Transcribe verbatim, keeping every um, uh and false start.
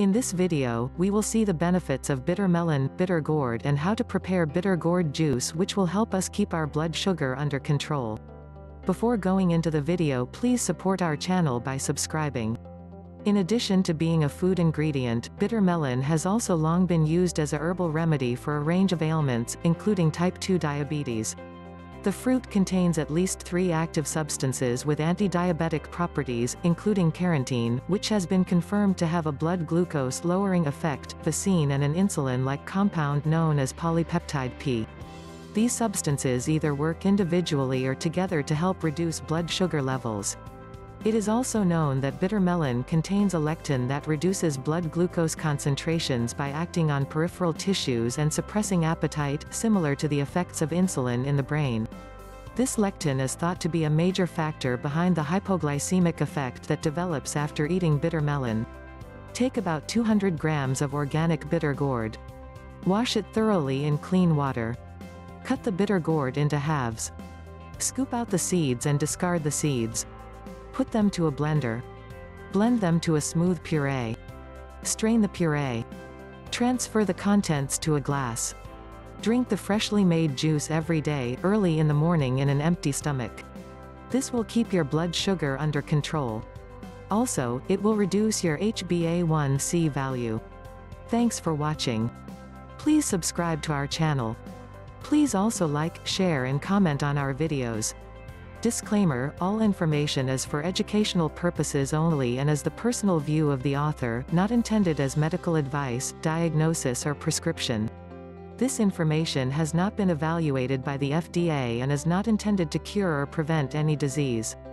In this video, we will see the benefits of bitter melon, bitter gourd, and how to prepare bitter gourd juice, which will help us keep our blood sugar under control. Before going into the video, please support our channel by subscribing. In addition to being a food ingredient, bitter melon has also long been used as a herbal remedy for a range of ailments, including type two diabetes. The fruit contains at least three active substances with anti-diabetic properties, including carotene, which has been confirmed to have a blood glucose-lowering effect, vaccine, and an insulin-like compound known as polypeptide P. These substances either work individually or together to help reduce blood sugar levels. It is also known that bitter melon contains a lectin that reduces blood glucose concentrations by acting on peripheral tissues and suppressing appetite, similar to the effects of insulin in the brain. This lectin is thought to be a major factor behind the hypoglycemic effect that develops after eating bitter melon. Take about two hundred grams of organic bitter gourd. Wash it thoroughly in clean water. Cut the bitter gourd into halves. Scoop out the seeds and discard the seeds. Put them to a blender. Blend them to a smooth puree. Strain the puree. Transfer the contents to a glass. Drink the freshly made juice every day, early in the morning in an empty stomach. This will keep your blood sugar under control. Also, it will reduce your H b A one C value. Thanks for watching. Please subscribe to our channel. Please also like, share, and comment on our videos. Disclaimer: all information is for educational purposes only and is the personal view of the author, not intended as medical advice, diagnosis, or prescription. This information has not been evaluated by the F D A and is not intended to cure or prevent any disease.